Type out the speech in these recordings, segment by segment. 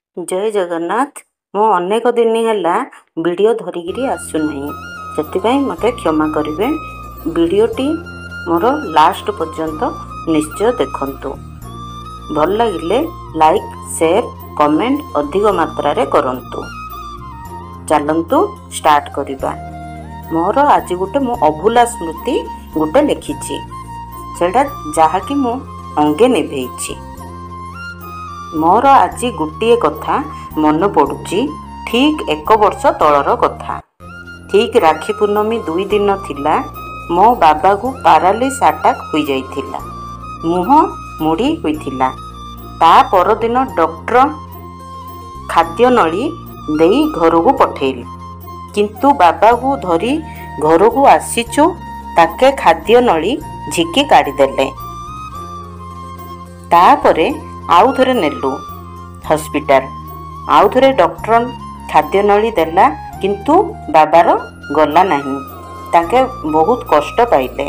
जय जगन्नाथ। मु अनेक दिन है वीडियो धरिकी आसुना से मत क्षमा करेंगे। वीडियोटी मोर लास्ट पर्यंत निश्चय देखंतु। भल लगिले लाइक शेयर कमेंट अधिक मात्रा रे करंतु। चलंतु स्टार्ट करिबा। मोर आज गोटे मो अभूला स्मृति गोटे लिखिछि सेटा जहाँकि मु अंगे निभेछि। मोर आज गोटे कथा मन पड़ुची। ठीक 1 वर्ष तलर कथा। ठीक राखी पूर्णमी 2 दिन थिला मो बाबा को पैरालिस अटैक हो जाइथिला। मुह मुड़ी होइथिला। ता परदिन डॉक्टर खाद्य नली देई घर को पठेली। किंतु बाबा को धरी घर को आसीचु ताके खाद्य नली झिकी काढ़ी देले। तापरे आउ थरे नेलु हॉस्पिटल। आउ थरे डॉक्टर खाद्य नली देला किंतु बाबार गला नहीं। ताके बहुत कष्ट पाइले।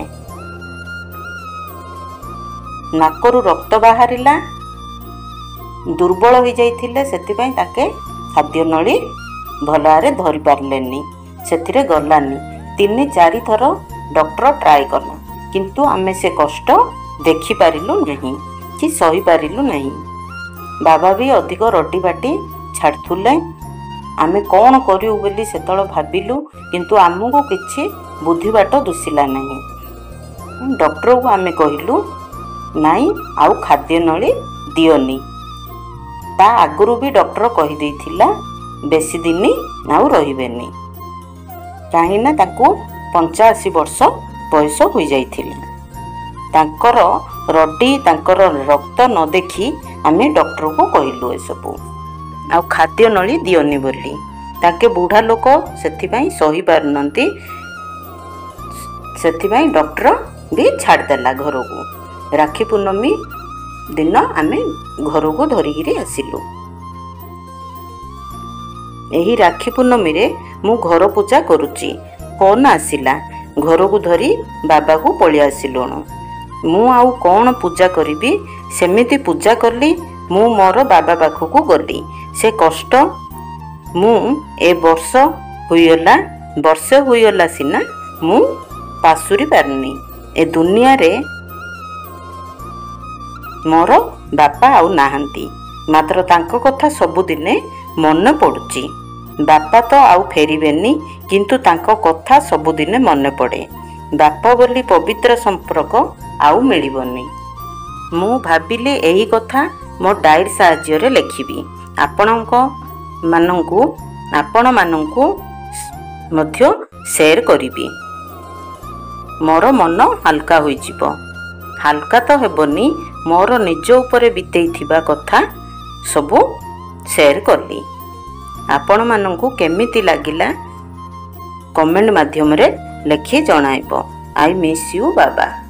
नाकरु रक्त बाहरिला। दुर्बल हो जाइथिले सेतिपई ताके खाद्य नली भलारे धरि पारलेनी। सेथिरे गलानी। 3-4 थर डॉक्टर ट्राई कला किंतु आमे से कष्ट देखि पारिलु नहीं कि सही पारिलु नहीं। बाबा भी अधिक रटी बाटी छाड़ुले। आमे कौन करिउ बोली सेतळ भाबिलु किंतु आमको किछि बुद्धि बाट दुसिला नहीं। डॉक्टर को आमे कहिलु नाई आउ खाद्य नली दियोनी। ता आगुरु भी डॉक्टर कहि देथिला बेसी दिन नाउ रहिबेनी काहे ना ताकू 85 वर्ष बयस हो जाइथिला। तांकर रड्डी तांकर रक्त न देखी आमे डॉक्टर को कहिलु ए सबु आ खाद्य नली दियोनी बोली। ताके बूढ़ा लोक सेथिपई सही पारनंती। सेथिपई डॉक्टर भी छाड़ देला घर को। राखी पूर्णमी दिन आमे घर को धरिकी आसिलु। एही राखी पूर्णमी रे मु घर पूजा करुची। फोन आसिला घर को धरी बाबा को पळि आसिलुणु। मु आउ कौन पूजा करिबी सेमिति पूजा करली। मु मोर बाबा पाखକୁ गली। से कष्ट मु ए वर्ष हुईला वर्षे हुईला सिना मु पासुरी पारनी। ए दुनिया रे मोर बापा आउ नाहंती। मात्र तांको कथा सबुदिने मन पड़ुची। बापा तो आउ फेरिबेनी किंतु तांको कथा सबुदिने मन पड़े। बापा बोली पवित्र संपर्क आउ मिलिबनी। मु भाबिले एही कथा मो डायरी साहाय्य रे लिखिबी। आपण मानंकु मध्य शेयर करिबी। मोर मन हल्का होई जिवो। हल्का तो हेबनी मोर निज उपरे बितेइथिबा कथा सबु शेयर करली। आपण मानंकु केमिति लागिला कमेंट माध्यम रे लिखि जणाइबो। I miss you Baba.